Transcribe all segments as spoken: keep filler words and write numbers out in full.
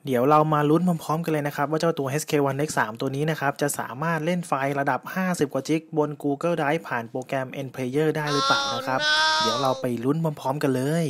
เดี๋ยวเรามาลุ้นพร้อมๆกันเลยนะครับว่าเจ้าตัว เอช เค วัน เอ็กซ์ ทรี ตัวนี้นะครับจะสามารถเล่นไฟล์ระดับห้าสิบกว่าจิกบน Google Drive ผ่านโปรแกรม Nplayer ได้หรือเปล่านะครับ เดี๋ยวเราไปลุ้นพร้อมๆกันเลย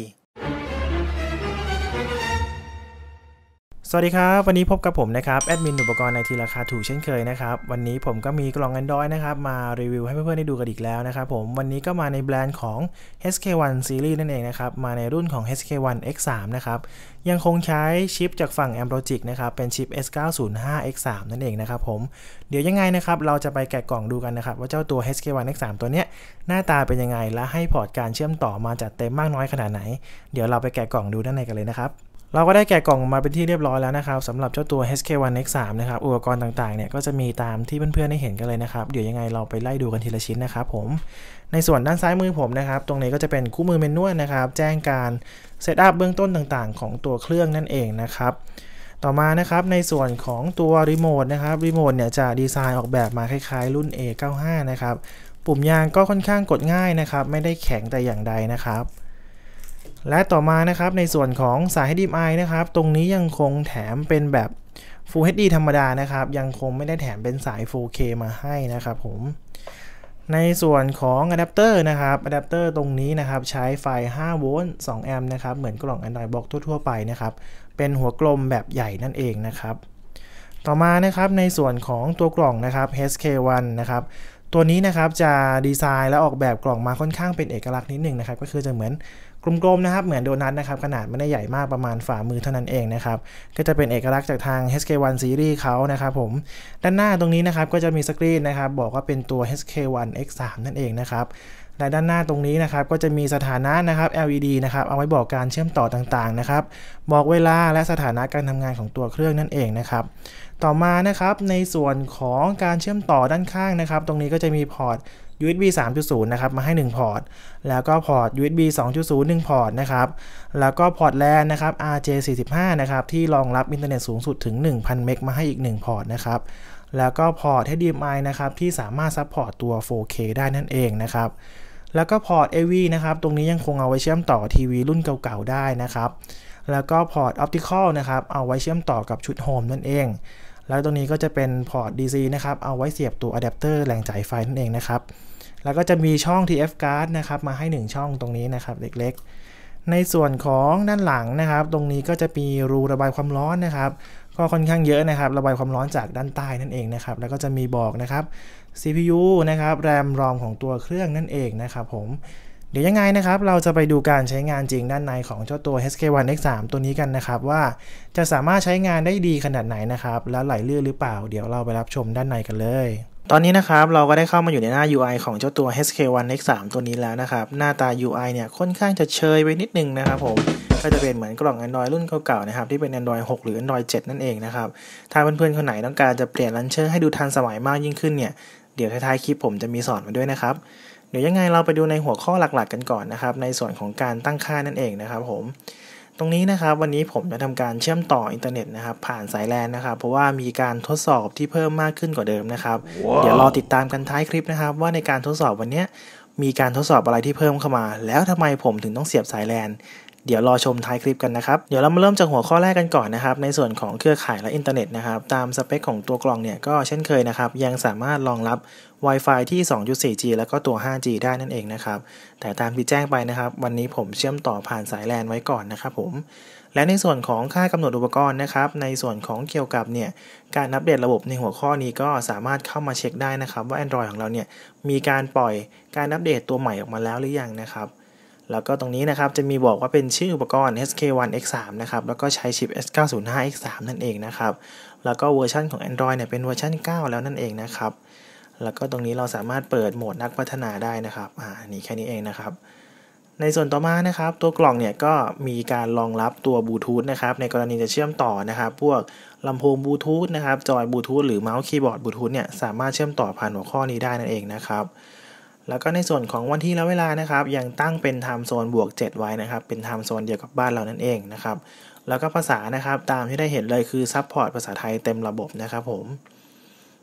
สวัสดีครับวันนี้พบกับผมนะครับแอดมินอุปกรณ์ไอทีราคาถูกเช่นเคยนะครับวันนี้ผมก็มีกล่อง Android นะครับมารีวิวให้เพื่อนๆได้ดูกันอีกแล้วนะครับผมวันนี้ก็มาในแบรนด์ของ เอช เค วัน Series นั่นเองนะครับมาในรุ่นของ เอช เค วัน เอ็กซ์ ทรี นะครับยังคงใช้ชิปจากฝั่ง Amlogic นะครับเป็นชิป เอส เก้าศูนย์ห้า เอ็กซ์ ทรี นั่นเองนะครับผมเดี๋ยวยังไงนะครับเราจะไปแกะกล่องดูกันนะครับว่าเจ้าตัว เอช เค วัน เอ็กซ์ ทรี ตัวเนี้ยหน้าตาเป็นยังไงและให้พอร์ตการเชื่อมต่อมาจัดเต็มมากน้อยขนาดไหนเดี๋ยวเราไปแกะกล่องดูด้านในกันเลยนะครับเราก็ได้แกะกล่องมาเป็นที่เรียบร้อยแล้วนะครับสำหรับเจ้าตัว เอช เค วัน เอ็กซ์ ทรี นะครับอุปกรณ์ต่างๆเนี่ยก็จะมีตามที่เพื่อนๆได้เห็นกันเลยนะครับเดี๋ยวยังไงเราไปไล่ดูกันทีละชิ้นนะครับผมในส่วนด้านซ้ายมือผมนะครับตรงนี้ก็จะเป็นคู่มือเมนวลนะครับแจ้งการเซตอัพเบื้องต้นต่างๆของตัวเครื่องนั่นเองนะครับต่อมานะครับในส่วนของตัวรีโมทนะครับรีโมทเนี่ยจะดีไซน์ออกแบบมาคล้ายๆรุ่น เอ เก้าสิบห้า นะครับปุ่มยางก็ค่อนข้างกดง่ายนะครับไม่ได้แข็งแต่อย่างใดนะครับและต่อมานะครับในส่วนของสาย เอช ดี เอ็ม ไอ นะครับตรงนี้ยังคงแถมเป็นแบบ Full เอช ดี ธรรมดานะครับยังคงไม่ได้แถมเป็นสาย โฟร์เค มาให้นะครับผมในส่วนของอะแดปเตอร์นะครับอะแดปเตอร์ตรงนี้นะครับใช้ไฟห้าโวลต์สองแอมป์นะครับเหมือนกล่อง Android Box ทั่วๆไปนะครับเป็นหัวกลมแบบใหญ่นั่นเองนะครับต่อมานะครับในส่วนของตัวกล่องนะครับ เอช เค วัน นะครับตัวนี้นะครับจะดีไซน์และออกแบบกล่องมาค่อนข้างเป็นเอกลักษณ์นิดหนึ่งนะครับก็คือจะเหมือนกลมๆนะครับเหมือนโดนัทนะครับขนาดไม่ได้ใหญ่มากประมาณฝ่ามือเท่านั้นเองนะครับก็จะเป็นเอกลักษณ์จากทาง เอช เค วัน Series เขานะครับผมด้านหน้าตรงนี้นะครับก็จะมีสกรีนนะครับบอกว่าเป็นตัว เอช เค วัน เอ็กซ์ ทรี นั่นเองนะครับและด้านหน้าตรงนี้นะครับก็จะมีสถานะนะครับ แอล อี ดี นะครับเอาไว้บอกการเชื่อมต่อต่างๆนะครับบอกเวลาและสถานะการทำงานของตัวเครื่องนั่นเองนะครับต่อมานะครับในส่วนของการเชื่อมต่อด้านข้างนะครับตรงนี้ก็จะมีพอร์ต ยู เอส บี สามจุดศูนย์ นะครับมาให้หนึ่งพอร์ตแล้วก็พอร์ต ยู เอส บี สองจุดศูนย์ หนึ่งพอร์ตนะครับแล้วก็พอร์ต แลน นะครับ อาร์ เจ สี่สิบห้า นะครับที่รองรับอินเทอร์เน็ตสูงสุดถึง หนึ่งพัน เมกมาให้อีกหนึ่งพอร์ตนะครับแล้วก็พอร์ต เอช ดี เอ็ม ไอ นะครับที่สามารถซัพพอร์ตตัว โฟร์เค ได้นั่นเองนะครับแล้วก็พอร์ต เอ วี นะครับตรงนี้ยังคงเอาไว้เชื่อมต่อทีวีรุ่นเก่าๆได้นะครับแล้วก็พอร์ต Optical นะครับเอาไว้เชื่อมต่อกับชุดโฮมนั่นเองแล้วตรงนี้ก็จะเป็นพอร์ต ดี ซี นะครับเอาไว้เสียบตัวอะแดปเตอร์แหล่งจ่ายไฟนั่นเองนะครับแล้วก็จะมีช่อง ที เอฟ card นะครับมาให้หนึ่งช่องตรงนี้นะครับเล็กๆในส่วนของด้านหลังนะครับตรงนี้ก็จะมีรูระบายความร้อนนะครับก็ค่อนข้างเยอะนะครับระบายความร้อนจากด้านใต้นั่นเองนะครับแล้วก็จะมีบอกนะครับ ซี พี ยู นะครับ แรม รอม ของตัวเครื่องนั่นเองนะครับผมเดี๋ยวยังไงนะครับเราจะไปดูการใช้งานจริงด้านในของเจ้าตัว เอช เค วัน เอ็กซ์ ทรี ตัวนี้กันนะครับว่าจะสามารถใช้งานได้ดีขนาดไหนนะครับแล้วไหลลื่นหรือเปล่าเดี๋ยวเราไปรับชมด้านในกันเลยตอนนี้นะครับเราก็ได้เข้ามาอยู่ในหน้า ยู ไอ ของเจ้าตัว เอช เค วัน เอ็กซ์ ทรี ตัวนี้แล้วนะครับหน้าตา ยู ไอ เนี่ยค่อนข้างจะเชยไปนิดนึงนะครับผมก็จะเป็นเหมือนกล่อง Android รุ่นเก่าๆนะครับที่เป็น Android หก หรือ Android เจ็ด นั่นเองนะครับถ้าเพื่อนๆคนไหนต้องการจะเปลี่ยนลันเชอร์ให้ดูทันสมัยมากยิ่งขึ้นเนี่ยเดี๋ยวท้ายๆคลิปผมจะมีสอนมาด้วยนะครับเดี๋ยวยังไงเราไปดูในหัวข้อหลักๆกันก่อนนะครับในส่วนของการตั้งค่านั่นเองนะครับผมตรงนี้นะครับวันนี้ผมจะทำการเชื่อมต่ออินเทอร์เน็ตนะครับผ่านสายแลนนะครับเพราะว่ามีการทดสอบที่เพิ่มมากขึ้นกว่าเดิมนะครับ wow. เดี๋ยวรอติดตามกันท้ายคลิปนะครับว่าในการทดสอบวันนี้มีการทดสอบอะไรที่เพิ่มเข้ามาแล้วทำไมผมถึงต้องเสียบสายแลนเดี๋ยวรอชมท้ายคลิปกันนะครับเดี๋ยวเรามาเริ่มจากหัวข้อแรกกันก่อนนะครับในส่วนของเครือข่ายและอินเทอร์เน็ตนะครับตามสเปคของตัวกล่องเนี่ยก็เช่นเคยนะครับยังสามารถรองรับ Wi-Fi ที่ สองจุดสี่จี แล้วก็ตัว ห้าจี ได้นั่นเองนะครับแต่ตามที่แจ้งไปนะครับวันนี้ผมเชื่อมต่อผ่านสายแลนไว้ก่อนนะครับผมและในส่วนของค่ากำหนดอุปกรณ์นะครับในส่วนของเกี่ยวกับเนี่ยการอัปเดตระบบในหัวข้อนี้ก็สามารถเข้ามาเช็คได้นะครับว่า Android ของเราเนี่ยมีการปล่อยการอัปเดตตัวใหม่ออกมาแล้วหรือยังนะครับแล้วก็ตรงนี้นะครับจะมีบอกว่าเป็นชื่ออุปกรณ์ เอช เค วัน เอ็กซ์ ทรี นะครับแล้วก็ใช้ชิป เอส เก้าศูนย์ห้า เอ็กซ์ ทรี นั่นเองนะครับแล้วก็เวอร์ชันของ Android เนี่ยเป็นเวอร์ชันเก้าแล้วนั่นเองนะครับแล้วก็ตรงนี้เราสามารถเปิดโหมดนักพัฒนาได้นะครับอ่านี่แค่นี้เองนะครับในส่วนต่อมานะครับตัวกล่องเนี่ยก็มีการรองรับตัวบลูทูธนะครับในกรณีจะเชื่อมต่อนะครับพวกลำโพงบลูทูธนะครับจอยบลูทูธหรือเมาส์คีย์บอร์ดบลูทูธเนี่ยสามารถเชื่อมต่อผ่านหัวข้อนี้ได้นั่นเองนะครับแล้วก็ในส่วนของวันที่และเวลานะครับยังตั้งเป็นไทม์โซนบวกเจ็ดไว้นะครับเป็นไทม์โซนเดียวกับบ้านเรานั่นเองนะครับแล้วก็ภาษานะครับตามที่ได้เห็นเลยคือซัพพอร์ตภาษาไทยเต็มระบบนะครับผม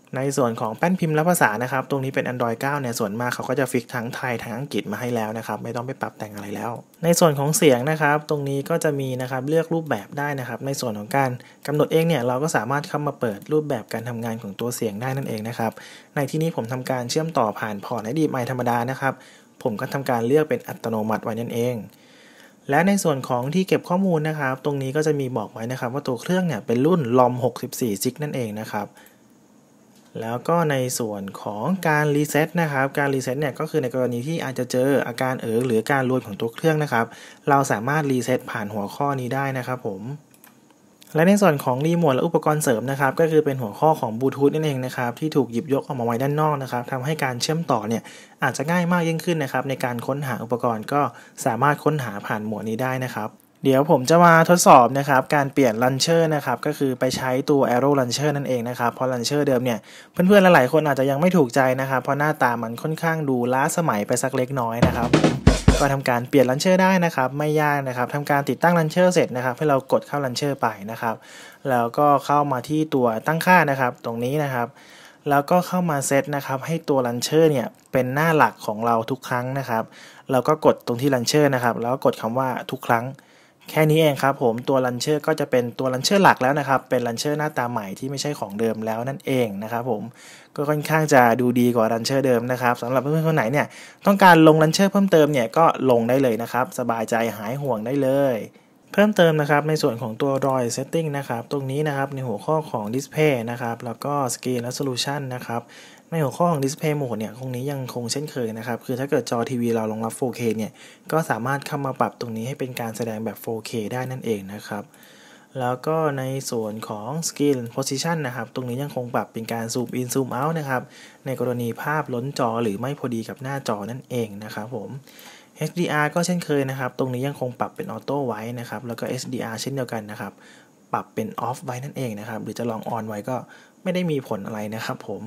ในส่วนของแป้นพิมพ์และภาษานะครับตรงนี้เป็น Android เก้าเนี่ยส่วนมากเขาก็จะฟิกทั้งไทยทั้งอังกฤษมาให้แล้วนะครับไม่ต้องไปปรับแต่งอะไรแล้วในส่วนของเสียงนะครับตรงนี้ก็จะมีนะครับเลือกรูปแบบได้นะครับในส่วนของการกำหนดเองเนี่ยเราก็สามารถเข้ามาเปิดรูปแบบการทำงานของตัวเสียงได้นั่นเองนะครับในที่นี้ผมทำการเชื่อมต่อผ่านพอร์ต ไอ ดี ไมค์ ธรรมดานะครับผมก็ทำการเลือกเป็นอัตโนมัติไว้นั่นเองและในส่วนของที่เก็บข้อมูลนะครับตรงนี้ก็จะมีบอกไว้นะครับว่าตัวเครื่องเนี่ยเป็นรุ่น ลอม หกสิบสี่ จิกนั่นเองนะครับแล้วก็ในส่วนของการรีเซ็ตนะครับการรีเซ็ตเนี่ยก็คือในกรณีที่อาจจะเจออาการเอ๋อหรือการรวนของตัวเครื่องนะครับเราสามารถรีเซ็ตผ่านหัวข้อนี้ได้นะครับผมและในส่วนของรีโมทและอุปกรณ์เสริมนะครับก็คือเป็นหัวข้อของบลูทูธนั่นเองนะครับที่ถูกหยิบยกออกมาไว้ด้านนอกนะครับทำให้การเชื่อมต่อเนี่ยอาจจะง่ายมากยิ่งขึ้นนะครับในการค้นหาอุปกรณ์ก็สามารถค้นหาผ่านหมวดนี้ได้นะครับเดี๋ยวผมจะมาทดสอบนะครับการเปลี่ยน Launcher นะครับก็คือไปใช้ตัว Arrow Launcher นั่นเองนะครับเพราะ Launcher เดิมเนี่ยเพื่อนๆหลายๆคนอาจจะยังไม่ถูกใจนะครับเพราะหน้าตามันค่อนข้างดูล้าสมัยไปสักเล็กน้อยนะครับก็ทำการเปลี่ยน Launcher ได้นะครับไม่ยากนะครับทำการติดตั้ง Launcher เสร็จนะครับให้เรากดเข้า Launcher ไปนะครับแล้วก็เข้ามาที่ตัวตั้งค่านะครับตรงนี้นะครับแล้วก็เข้ามาเซตนะครับให้ตัว Launcher เนี่ยเป็นหน้าหลักของเราทุกครั้งนะครับเราก็กดตรงที่ Launcher นะครับแล้วก็กดคำว่าทุกครั้งแค่นี้เองครับผมตัว Launcher ก็จะเป็นตัว Launcher หลักแล้วนะครับเป็น Launcher หน้าตาใหม่ที่ไม่ใช่ของเดิมแล้วนั่นเองนะครับผมก็ค่อนข้างจะดูดีกว่า Launcher เดิมนะครับสำหรับเพื่อนๆคนไหนเนี่ยต้องการลง Launcher เพิ่มเติมเนี่ยก็ลงได้เลยนะครับสบายใจหายห่วงได้เลยเพิ่มเติมนะครับในส่วนของตัว Droid Setting นะครับตรงนี้นะครับในหัวข้อของ Display นะครับแล้วก็ Screen Resolution นะครับในหัวข้อของ Display Mode เนี่ยคงนี้ยังคงเช่นเคยนะครับคือถ้าเกิดจอทีวีเรารองรับ โฟร์เค เนี่ยก็สามารถเข้ามาปรับตรงนี้ให้เป็นการแสดงแบบ โฟร์เค ได้นั่นเองนะครับแล้วก็ในส่วนของ Screen Position นะครับตรงนี้ยังคงปรับเป็นการ Zoom In Zoom Out นะครับในกรณีภาพล้นจอหรือไม่พอดีกับหน้าจอนั่นเองนะครับผม เอช ดี อาร์ ก็เช่นเคยนะครับตรงนี้ยังคงปรับเป็นออโต้ไว้นะครับแล้วก็ เอช ดี อาร์ เช่นเดียวกันนะครับปรับเป็นออฟไว้นั่นเองนะครับหรือจะลองออนไว้ก็ไม่ได้มีผลอะไรนะครับผม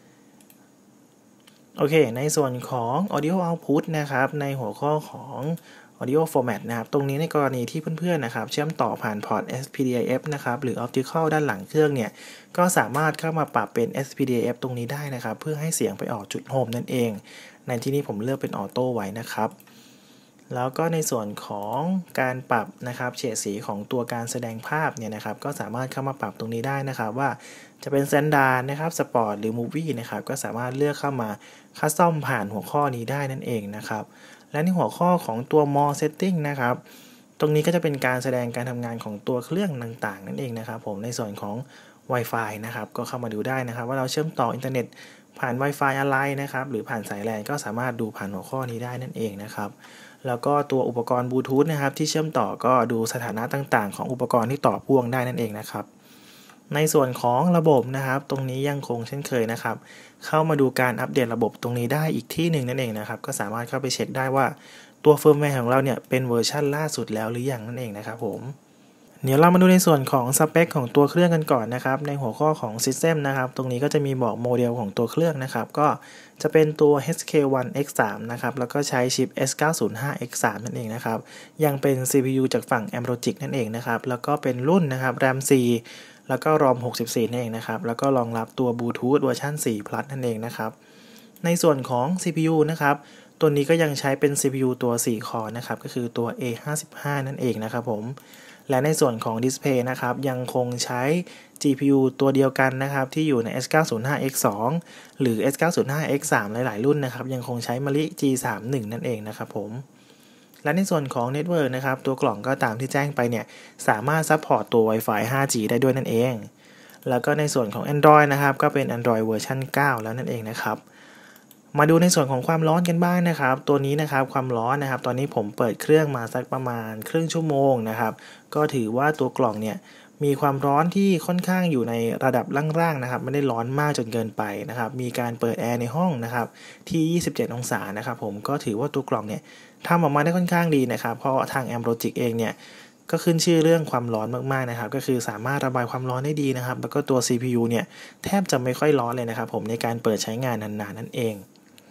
โอเคในส่วนของ Audio Output นะครับในหัวข้อของ Audio Format นะครับตรงนี้ในกรณีที่เพื่อนๆนะครับเชื่อมต่อผ่านพอร์ต เอส พี ดี ไอ เอฟ นะครับหรือ Optical ด้านหลังเครื่องเนี่ยก็สามารถเข้ามาปรับเป็น เอส พี ดี ไอ เอฟ ตรงนี้ได้นะครับเพื่อให้เสียงไปออกจุดโฮมนั่นเองในที่นี้ผมเลือกเป็นออโต้ไว้นะครับแล้วก็ในส่วนของการปรับนะครับเฉดสีของตัวการแสดงภาพเนี่ยนะครับก็สามารถเข้ามาปรับตรงนี้ได้นะครับว่าจะเป็น Standard นะครับสปอร์ตหรือ Movie นะครับก็สามารถเลือกเข้ามาคัสตอมผ่านหัวข้อนี้ได้นั่นเองนะครับและในหัวข้อของตัว More Setting นะครับตรงนี้ก็จะเป็นการแสดงการทำงานของตัวเครื่องต่างๆนั่นเองนะครับผมในส่วนของ Wi-Fi นะครับก็เข้ามาดูได้นะครับว่าเราเชื่อมต่ออินเทอร์เน็ตผ่าน Wi-Fi อะไรนะครับหรือผ่านสายแลนก็สามารถดูผ่านหัวข้อนี้ได้นั่นเองนะครับแล้วก็ตัวอุปกรณ์บลูทูธนะครับที่เชื่อมต่อก็ดูสถานะต่างๆของอุปกรณ์ที่ต่อพ่วงได้นั่นเองนะครับในส่วนของระบบนะครับตรงนี้ยังคงเช่นเคยนะครับเข้ามาดูการอัปเดตระบบตรงนี้ได้อีกที่หนึ่งนั่นเองนะครับก็สามารถเข้าไปเช็คได้ว่าตัวเฟิร์มแวร์ของเราเนี่ยเป็นเวอร์ชันล่าสุดแล้วหรือยังนั่นเองนะครับผมเดี๋ยวเรามาดูในส่วนของสเปคของตัวเครื่องกันก่อนนะครับในหัวข้อของ System นะครับตรงนี้ก็จะมีบอกโมเดลของตัวเครื่องนะครับก็จะเป็นตัว เอช เค วัน เอ็กซ์ ทรี นะครับแล้วก็ใช้ชิป เอส เก้าศูนย์ห้า เอ็กซ์ ทรี นั่นเองนะครับยังเป็น ซี พี ยู จากฝั่ง Amlogic นั่นเองนะครับแล้วก็เป็นรุ่นนะครับ แรม โฟร์ แล้วก็ รอม หกสิบสี่ นั่นเองนะครับแล้วก็รองรับตัว Bluetooth เวอร์ชัน โฟร์ Plus นั่นเองนะครับในส่วนของ ซี พี ยู นะครับตัวนี้ก็ยังใช้เป็น ซี พี ยู ตัว สี่ คอร์นะครับก็คือตัว เอ ห้าสิบห้า นั่นเองนะครับผมและในส่วนของ Display นะครับยังคงใช้ จี พี ยู ตัวเดียวกันนะครับที่อยู่ใน เอส เก้าศูนย์ห้า เอ็กซ์ ทู หรือ เอส เก้าศูนย์ห้า เอ็กซ์ ทรี หลายๆรุ่นนะครับยังคงใช้ Mali จี สามสิบเอ็ด นั่นเองนะครับผมและในส่วนของ Network นะครับตัวกล่องก็ตามที่แจ้งไปเนี่ยสามารถซัพพอร์ตตัว Wi-Fi ไฟว์จี ได้ด้วยนั่นเองแล้วก็ในส่วนของ Android นะครับก็เป็น Android เวอร์ชันเก้าแล้วนั่นเองนะครับมาดูในส่วนของความร้อนกันบ้างนะครับตัวนี้นะครับความร้อนนะครับตอนนี้ผมเปิดเครื่องมาสักประมาณครึ่งชั่วโมงนะครับก็ถือว่าตัวกล่องเนี่ยมีความร้อนที่ค่อนข้างอยู่ในระดับล่างๆนะครับไม่ได้ร้อนมากจนเกินไปนะครับมีการเปิดแอร์ในห้องนะครับที่ยี่สิบเจ็ดองศานะครับผมก็ถือว่าตัวกล่องเนี่ยทำออกมาได้ค่อนข้างดีนะครับเพราะทาง Amlogic เองเนี่ยก็ขึ้นชื่อเรื่องความร้อนมากๆนะครับก็คือสามารถระบายความร้อนได้ดีนะครับแล้วก็ตัว ซี พี ยู เนี่ยแทบจะไม่ค่อยร้อนเลยนะครับผมในการเปิดใช้งานนานๆนั่นเอง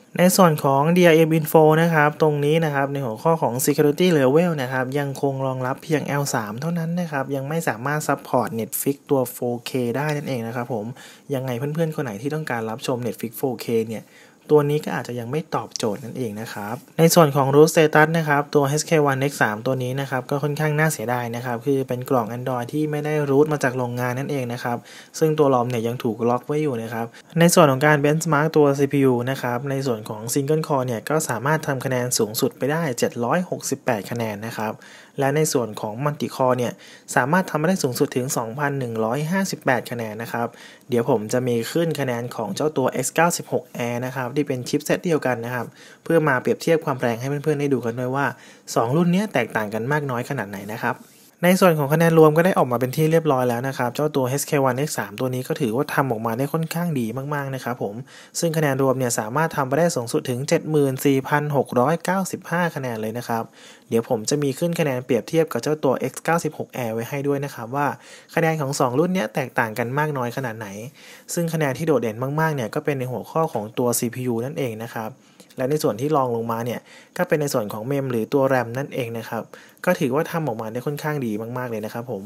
ในส่วนของ ดี อาร์ เอ็ม Info นะครับตรงนี้นะครับในหัวข้อของ Security Level นะครับยังคงรองรับเพียง แอล สาม เท่านั้นนะครับยังไม่สามารถซัพพอร์ต Netflix ตัว โฟร์เค ได้นั่นเองนะครับผมยังไงเพื่อนๆคนไหนที่ต้องการรับชม Netflix โฟร์เค เนี่ยตัวนี้ก็อาจจะยังไม่ตอบโจทย์นั่นเองนะครับในส่วนของ Root Status นะครับตัว เอช เค วัน เอ็กซ์ ทรี ตัวนี้นะครับก็ค่อนข้างน่าเสียดายนะครับคือเป็นกล่อง Android ที่ไม่ได้ root มาจากโรงงานนั่นเองนะครับซึ่งตัว รอม เนี่ยยังถูกล็อกไว้อยู่นะครับในส่วนของการ Benchmark ตัว ซี พี ยู นะครับในส่วนของ Single Core เนี่ยก็สามารถทำคะแนนสูงสุดไปได้เจ็ดร้อยหกสิบแปดคะแนนนะครับและในส่วนของ Multi Core เนี่ยสามารถทำได้สูงสุดถึง สองพันหนึ่งร้อยห้าสิบแปด คะแนนนะครับเดี๋ยวผมจะมีขึ้นคะแนนของเจ้าตัว เอ็กซ์ เก้าสิบหก แอร์ นะครับที่เป็นชิปเซตเดียวกันนะครับเพื่อมาเปรียบเทียบความแรงให้เพื่อนๆได้ดูกันด้วยว่าสองรุ่นนี้แตกต่างกันมากน้อยขนาดไหนนะครับในส่วนของคะแนนรวมก็ได้ออกมาเป็นที่เรียบร้อยแล้วนะครับเจ้าตัว เอช เค วัน เอ็กซ์ ทรี ตัวนี้ก็ถือว่าทำออกมาได้ค่อนข้างดีมากๆนะครับผมซึ่งคะแนนรวมเนี่ยสามารถทำไปได้สูงสุดถึง เจ็ดหมื่นสี่พันหกร้อยเก้าสิบห้า คะแนนเลยนะครับเดี๋ยวผมจะมีขึ้นคะแนนเปรียบเทียบกับเจ้าตัว เอ็กซ์ เก้าสิบหก แอร์ ไว้ให้ด้วยนะครับว่าคะแนนของสองรุ่นนี้แตกต่างกันมากน้อยขนาดไหนซึ่งคะแนนที่โดดเด่นมากๆเนี่ยก็เป็นในหัวข้อของตัว ซี พี ยู นั่นเองนะครับและในส่วนที่รองลงมาเนี่ยก็เป็นในส่วนของเมมหรือตัว แรม นั่นเองนะครับก็ถือว่าทำออกมาได้ค่อนข้างดีมากๆเลยนะครับผม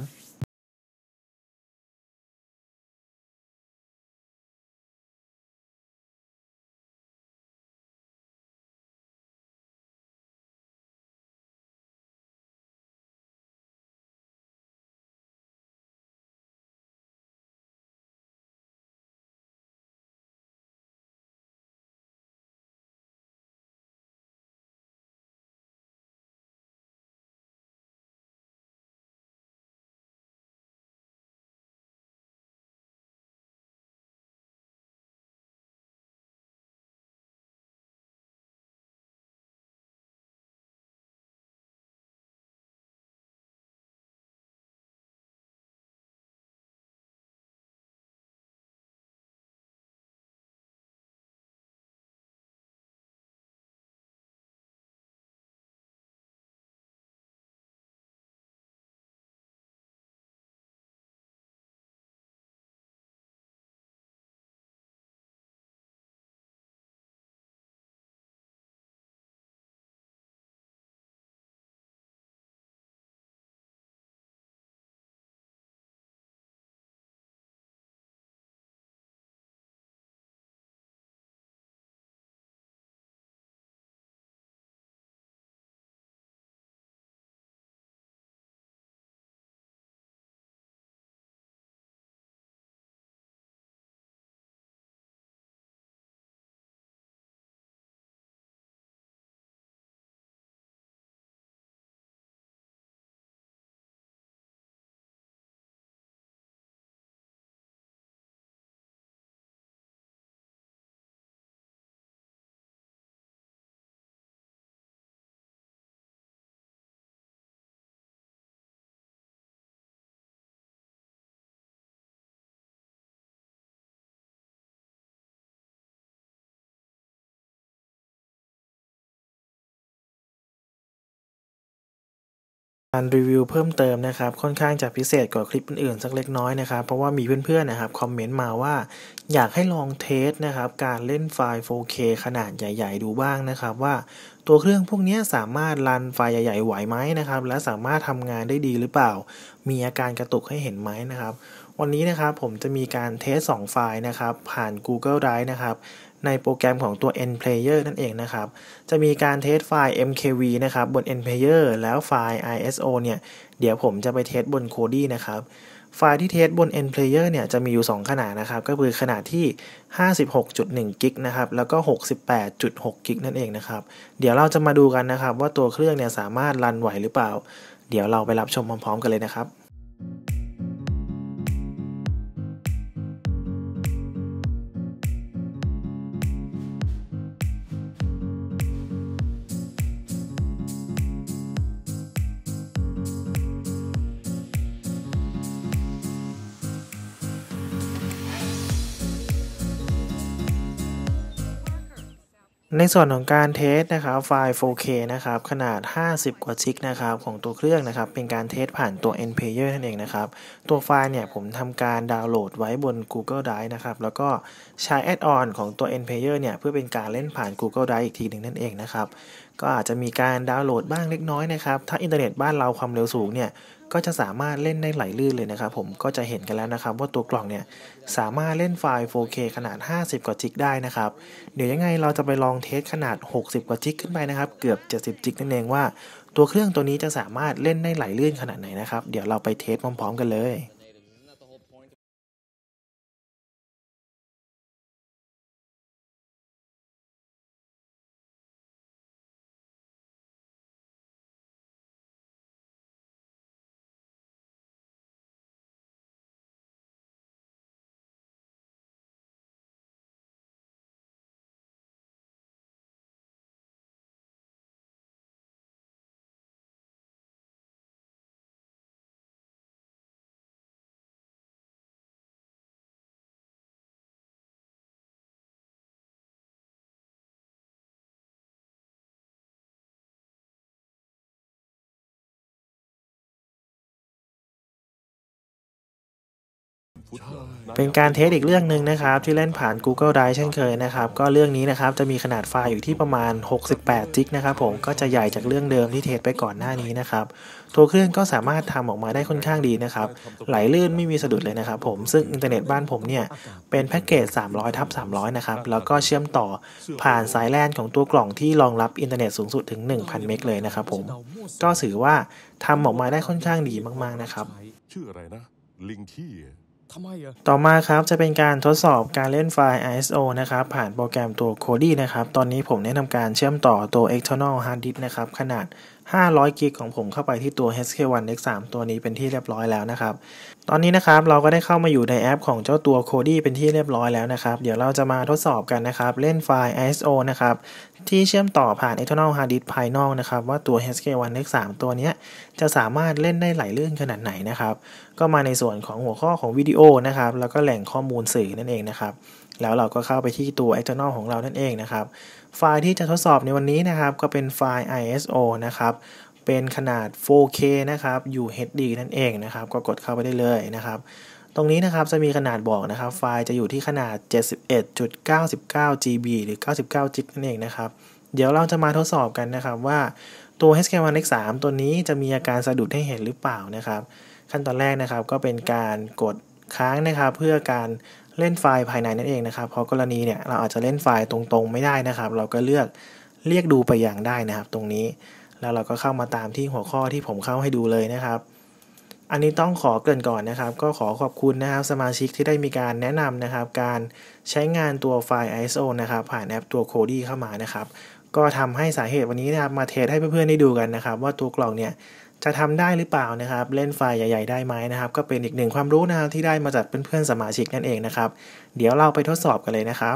การรีวิวเพิ่มเติมนะครับค่อนข้างจะพิเศษกว่าคลิปอื่นๆสักเล็กน้อยนะครับเพราะว่ามีเพื่อนๆนะครับคอมเมนต์มาว่าอยากให้ลองเทสนะครับการเล่นไฟล์ โฟร์เค ขนาดใหญ่ๆดูบ้างนะครับว่าตัวเครื่องพวกนี้สามารถรันไฟล์ใหญ่ๆไหวไหมนะครับและสามารถทำงานได้ดีหรือเปล่ามีอาการกระตุกให้เห็นไหมนะครับวันนี้นะครับผมจะมีการเทสสองไฟล์นะครับผ่าน Google Drive นะครับในโปรแกรมของตัว Nplayer นั่นเองนะครับจะมีการเทสไฟล์ เอ็ม เค วี นะครับบน Nplayer แล้วไฟล์ ไอ เอส โอ เนี่ยเดี๋ยวผมจะไปเทสบน Kodi นะครับไฟล์ที่เทสบน Nplayer เนี่ยจะมีอยู่สองขนาดนะครับก็คือขนาดที่ ห้าสิบหกจุดหนึ่ง กิกนะครับแล้วก็ หกสิบแปดจุดหก กิกนั่นเองนะครับเดี๋ยวเราจะมาดูกันนะครับว่าตัวเครื่องเนี่ยสามารถรันไหวหรือเปล่าเดี๋ยวเราไปรับชมพร้อมๆกันเลยนะครับในส่วนของการเทสนะครับไฟล์ โฟร์เค นะครับขนาดห้าสิบกว่าจิกนะครับของตัวเครื่องนะครับเป็นการเทสผ่านตัว Nplayer นั่นเองนะครับตัวไฟล์เนี่ยผมทำการดาวน์โหลดไว้บน Google Drive นะครับแล้วก็ใช้แอดออนของตัว Nplayer เนี่ยเพื่อเป็นการเล่นผ่าน Google Drive อีกทีหนึ่งนั่นเองนะครับก็อาจจะมีการดาวน์โหลดบ้างเล็กน้อยนะครับถ้าอินเทอร์เน็ตบ้านเราความเร็วสูงเนี่ยก็จะสามารถเล่นได้ไหลลื่นเลยนะครับผมก็จะเห็นกันแล้วนะครับว่าตัวกล่องเนี่ยสามารถเล่นไฟล์ โฟร์เค ขนาดห้าสิบกว่าจิกได้นะครับเดี๋ยวยังไงเราจะไปลองเทสขนาดหกสิบกว่าจิกขึ้นไปนะครับเกือบเจ็ดสิบจิกนั่นเองว่าตัวเครื่องตัวนี้จะสามารถเล่นได้ไหลลื่นขนาดไหนนะครับเดี๋ยวเราไปเทสพร้อมๆกันเลยเป็นการเทสอีกเรื่องหนึ่งนะครับที่เล่นผ่าน Google Drive เช่นเคยนะครับก็เรื่องนี้นะครับจะมีขนาดไฟล์อยู่ที่ประมาณหกสิบแปดจิกนะครับผมก็จะใหญ่จากเรื่องเดิมที่เทสไปก่อนหน้านี้นะครับตัวเครื่องก็สามารถทำออกมาได้ค่อนข้างดีนะครับไหลลื่นไม่มีสะดุดเลยนะครับผมซึ่งอินเทอร์เน็ตบ้านผมเนี่ยเป็นแพ็กเกจสามร้อยทับสามร้อยนะครับแล้วก็เชื่อมต่อผ่านสายแลนของตัวกล่องที่รองรับอินเทอร์เน็ตสูงสุดถึง หนึ่งพัน เมกเลยนะครับผมก็ถือว่าทำออกมาได้ค่อนข้างดีมากๆนะครับชื่ออะไรนะลิงที่ต่อมาครับจะเป็นการทดสอบการเล่นไฟล์ ไอ เอส โอ นะครับผ่านโปรแกรมตัว Kodi นะครับตอนนี้ผมได้ทำการเชื่อมต่อตัว external hard disk นะครับขนาดห้าร้อยกิกของผมเข้าไปที่ตัว เอช เค วัน เอ็กซ์ ทรี ตัวนี้เป็นที่เรียบร้อยแล้วนะครับตอนนี้นะครับเราก็ได้เข้ามาอยู่ในแอปของเจ้าตัว Kodi เป็นที่เรียบร้อยแล้วนะครับเดี๋ยวเราจะมาทดสอบกันนะครับเล่นไฟล์ ไอ เอส โอ นะครับที่เชื่อมต่อผ่าน external hard disk ภายนอกนะครับว่าตัว เอช เค วัน เอ็กซ์ ทรี ตัวนี้จะสามารถเล่นได้ไหลลื่นขนาดไหนนะครับก็มาในส่วนของหัวข้อของวิดีโอนะครับแล้วก็แหล่งข้อมูลสื่อนั่นเองนะครับแล้วเราก็เข้าไปที่ตัว external ของเรานั่นเองนะครับไฟล์ที่จะทดสอบในวันนี้นะครับก็เป็นไฟล์ ไอ เอส โอ นะครับเป็นขนาด โฟร์เค นะครับ ยู เอช ดี นั่นเองนะครับก็กดเข้าไปได้เลยนะครับตรงนี้นะครับจะมีขนาดบอกนะครับไฟล์จะอยู่ที่ขนาด เจ็ดสิบเอ็ดจุดเก้าเก้า จี บี หรือเก้าสิบเก้าจิกนั่นเองนะครับเดี๋ยวเราจะมาทดสอบกันนะครับว่าตัว เอช เค วัน เอ็กซ์ ทรี ตัวนี้จะมีอาการสะดุดให้เห็นหรือเปล่านะครับขั้นตอนแรกนะครับก็เป็นการกดค้างนะครับเพื่อการเล่นไฟล์ภายในนั่นเองนะครับเพราะกรณีเนี่ยเราอาจจะเล่นไฟล์ตรงๆไม่ได้นะครับเราก็เลือกเรียกดูไปอย่างได้นะครับตรงนี้แล้วเราก็เข้ามาตามที่หัวข้อที่ผมเข้าให้ดูเลยนะครับอันนี้ต้องขอเกริ่นก่อนนะครับก็ขอขอบคุณนะครับสมาชิกที่ได้มีการแนะนำนะครับการใช้งานตัวไฟล์ ไอ เอส โอ นะครับผ่านแอปตัว Kodi เข้ามานะครับก็ทำให้สาเหตุวันนี้นะครับมาเทสให้เพื่อนๆได้ดูกันนะครับว่าตัวกล่องเนี่ยจะทำได้หรือเปล่านะครับเล่นไฟล์ใหญ่ๆได้ไหมนะครับก็เป็นอีกหนึ่งความรู้นะครับที่ได้มาจากเพื่อนๆสมาชิกนั่นเองนะครับเดี๋ยวเราไปทดสอบกันเลยนะครับ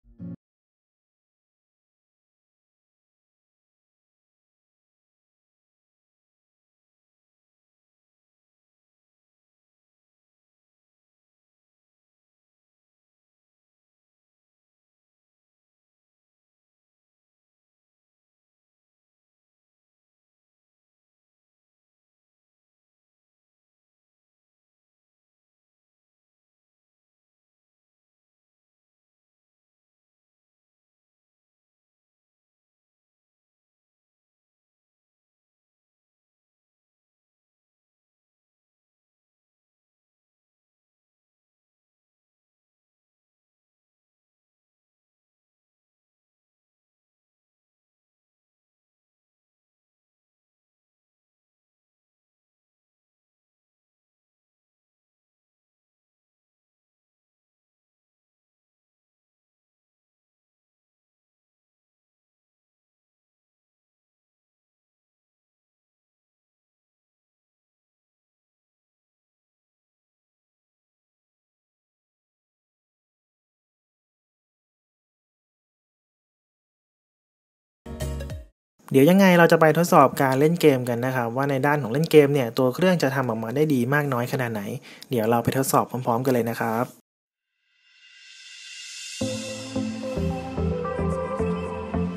เดี๋ยวยังไงเราจะไปทดสอบการเล่นเกมกันนะครับว่าในด้านของเล่นเกมเนี่ยตัวเครื่องจะทำออกมาได้ดีมากน้อยขนาดไหนเดี๋ยวเราไปทดสอบพร้อมๆกันเลยนะครับ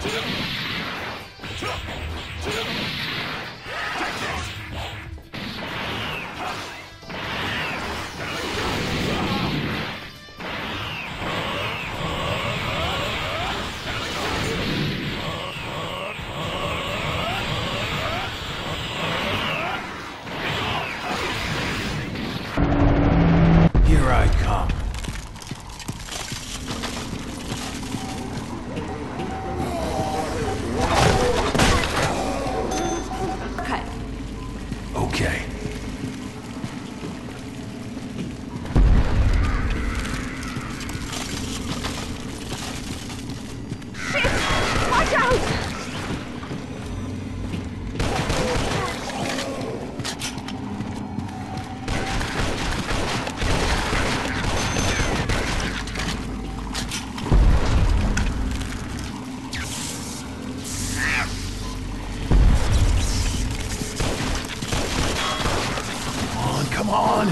Here I come. Okay. Okay. Watch out! Come on!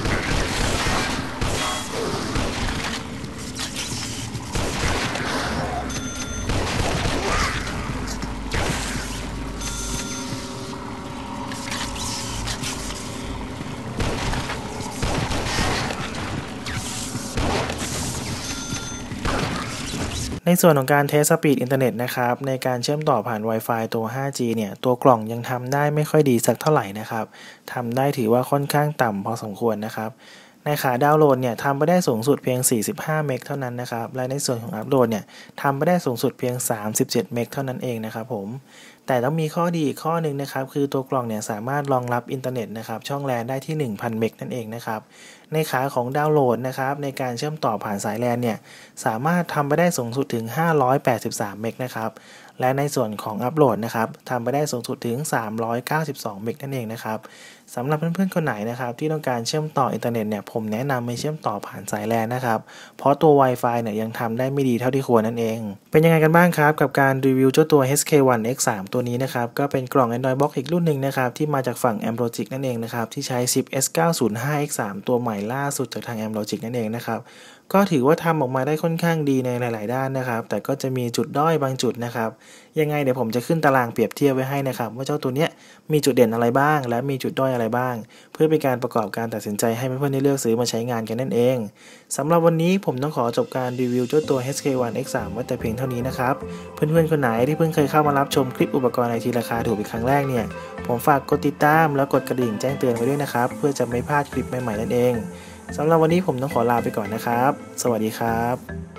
ในส่วนของการเทสสปีดอินเทอร์เน็ตนะครับในการเชื่อมต่อผ่าน Wi-Fi ตัว ไฟว์จี เนี่ยตัวกล่องยังทำได้ไม่ค่อยดีสักเท่าไหร่นะครับทำได้ถือว่าค่อนข้างต่ำพอสมควรนะครับในขาดาวน์โหลดเนี่ยทำไปได้สูงสุดเพียงสี่สิบห้าเมกเท่านั้นนะครับและในส่วนของอัปโหลดเนี่ยทำไปได้สูงสุดเพียงสามสิบเจ็ดเมกเท่านั้นเองนะครับผมแต่ต้องมีข้อดีอีกข้อนึงนะครับคือตัวกล่องเนี่ยสามารถรองรับอินเทอร์เน็ตนะครับช่องแลนได้ที่ หนึ่งพัน เมกนั่นเองนะครับในขาของดาวน์โหลดนะครับในการเชื่อมต่อผ่านสายแลนเนี่ยสามารถทำไปได้สูงสุดถึงห้าร้อยแปดสิบสามเมกนะครับและในส่วนของอัปโหลดนะครับทำไปได้สูงสุดถึงสามร้อยเก้าสิบสองเมกนั่นเองนะครับสำหรับเพื่อนๆคนไหนนะครับที่ต้องการเชื่อมต่ออินเทอร์เน็ตเนี่ยผมแนะนำให้เชื่อมต่อผ่านสายแลนนะครับเพราะตัว Wi-Fi เนี่ยยังทำได้ไม่ดีเท่าที่ควรนั่นเองเป็นยังไงกันบ้างครับกับการรีวิวเจ้าตัว เอช เค วัน เอ็กซ์ ทรี ตัวนี้นะครับก็เป็นกล่อง Android Box อีกรุ่นหนึ่งนะครับที่มาจากฝั่ง Amlogic นั่นเองนะครับที่ใช้ชิป เอส เก้าศูนย์ห้า เอ็กซ์ ทรี ตัวใหม่ล่าสุดจากทาง Amlogic นั่นเองนะครับก็ถือว่าทำออกมาได้ค่อนข้างดีในหลายๆด้านนะครับแต่ก็จะมีจุดด้อยบางจุดนะครับยังไงเดี๋ยวผมจะขึ้นตารางเปรียบเทียบไว้ให้นะครับว่าเจ้าตัวเนี้ยมีจุดเด่นอะไรบ้างและมีจุดด้อยอะไรบ้างเพื่อเป็นการประกอบการตัดสินใจให้เพื่อนๆได้เลือกซื้อมาใช้งานกันนั่นเองสำหรับวันนี้ผมต้องขอจบการรีวิวเจ้าตัว เอช เค วัน เอ็กซ์ ทรี ไว้แต่เพียงเท่านี้นะครับเพื่อนๆคนไหนที่เพิ่งเคยเข้ามารับชมคลิปอุปกรณ์ไอทีราคาถูกเป็นครั้งแรกเนี่ยผมฝากกดติดตามแล้วกดกระดิ่งแจ้งเตือนไว้ด้วยนะครับเพื่อจะไม่พลาดคลิปใหม่ๆนั่นเองสำหรับวันนี้ผมต้องขอลาไปก่อนนะครับสวัสดีครับ